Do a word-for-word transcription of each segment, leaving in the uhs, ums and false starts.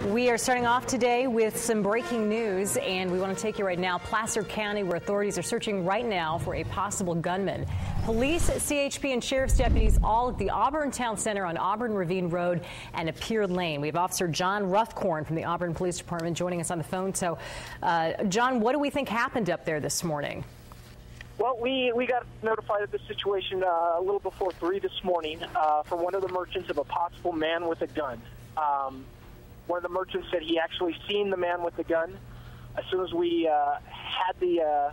We are starting off today with some breaking news, and we want to take you right now. Placer County, where authorities are searching right now for a possible gunman. Police, C H P, and sheriff's deputies all at the Auburn Town Center on Auburn Ravine Road and Pier Lane. We have Officer John Ruffcorn from the Auburn Police Department joining us on the phone. So, uh, John, what do we think happened up there this morning? Well, we, we got notified of this situation uh, a little before three this morning uh, from one of the merchants of a possible man with a gun. Um, one of the merchants said he actually seen the man with the gun. As soon as we uh, had the uh,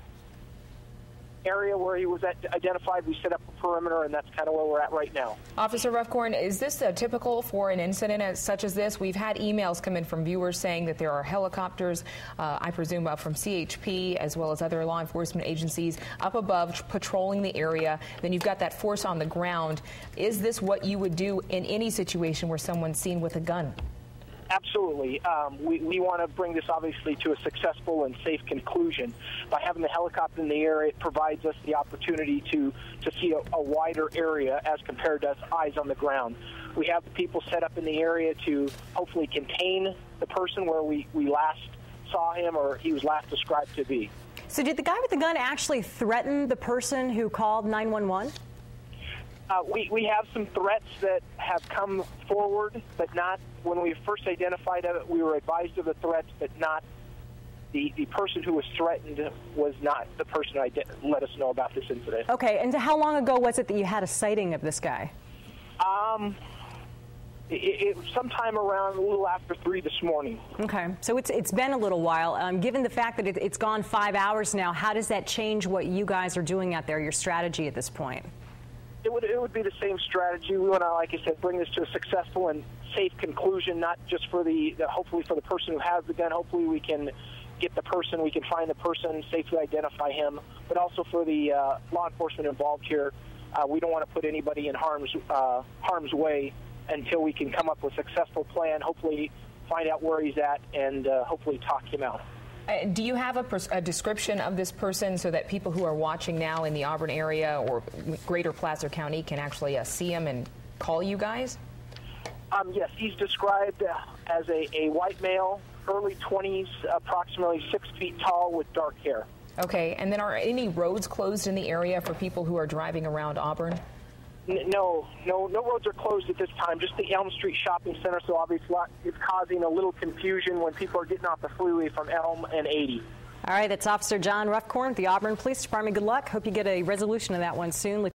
area where he was at identified, we set up a perimeter, and that's kind of where we're at right now. Officer Ruffcorn, is this uh, typical for an incident as, such as this? We've had emails come in from viewers saying that there are helicopters, uh, I presume uh, from C H P as well as other law enforcement agencies up above patrolling the area. Then you've got that force on the ground. Is this what you would do in any situation where someone's seen with a gun? Absolutely. Um, we, we want to bring this, obviously, to a successful and safe conclusion. By having the helicopter in the air, it provides us the opportunity to, to see a, a wider area as compared to us eyes on the ground. We have the people set up in the area to hopefully contain the person where we, we last saw him or he was last described to be. So did the guy with the gun actually threaten the person who called nine one one? Uh, we, we have some threats that have come forward, but not when we first identified it. We were advised of the threats, but not the, the person who was threatened was not the person who let us know about this incident. Okay, and how long ago was it that you had a sighting of this guy? Um, it, it sometime around a little after three this morning. Okay, so it's it's been a little while. Um, given the fact that it, it's gone five hours now, how does that change what you guys are doing out there, your strategy at this point? It would, it would be the same strategy. We want to, like I said, bring this to a successful and safe conclusion, not just for the, the, hopefully for the person who has the gun. Hopefully we can get the person, we can find the person, safely identify him, but also for the uh, law enforcement involved here. Uh, we don't want to put anybody in harm's, uh, harm's way until we can come up with a successful plan, hopefully find out where he's at, and uh, hopefully talk him out. Uh, do you have a, a description of this person so that people who are watching now in the Auburn area or greater Placer County can actually uh, see him and call you guys? Um, yes, he's described uh, as a, a white male, early twenties, approximately six feet tall with dark hair. Okay, and then are any roads closed in the area for people who are driving around Auburn? No, no, no roads are closed at this time. Just the Elm Street Shopping Center, so obviously it's causing a little confusion when people are getting off the freeway from Elm and eighty. All right, that's Officer John Ruffcorn with the Auburn Police Department. Good luck. Hope you get a resolution of that one soon.